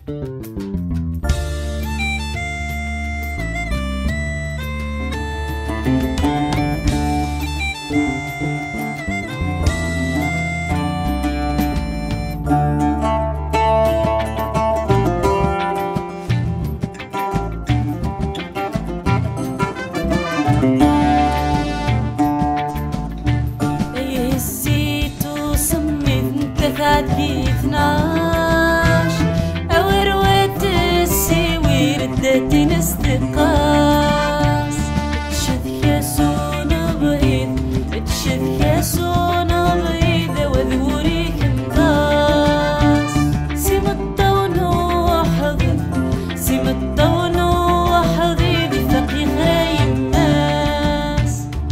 ثناش أوروت السوير ردتي نستقاس تشذ ياسون بغيض تشذ ياسون بغيض وذوري كنداس سيم الطون وحضيض سيم الطون وحضيض فقي غايم ناس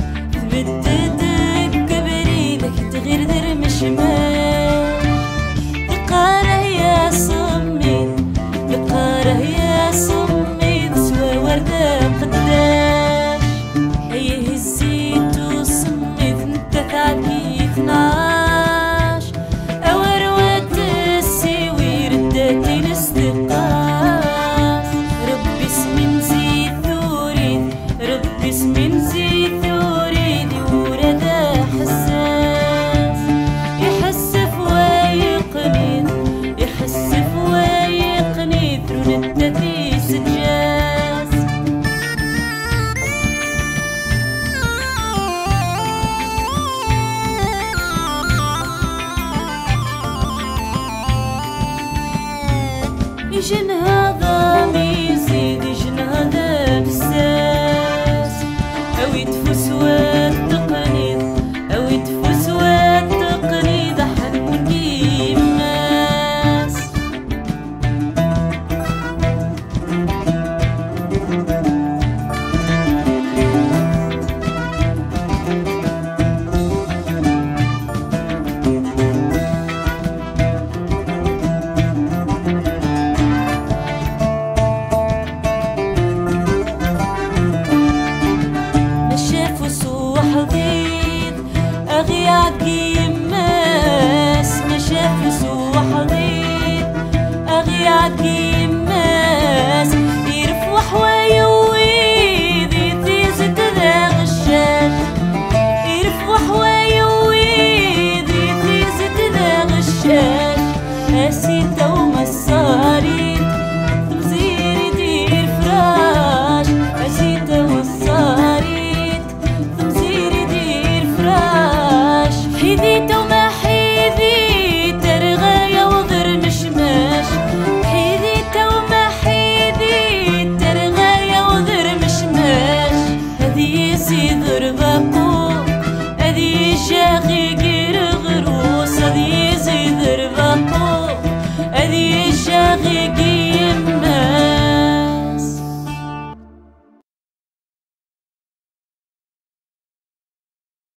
تبددك بريدك تغير ذر مشماس يجن هذا ميزيد يجن هذا بساس أو يتفوس والتقنيد أو يتفوس والتقنيد أحد ونجيب ناس أغي عقيم ماس ما شاف سوى حضيض أغي عقيم ماس يرفوح ويويد يتيز تذا غشاش يرفوح ويويد يتيز تذا غشاش أسيت ومساري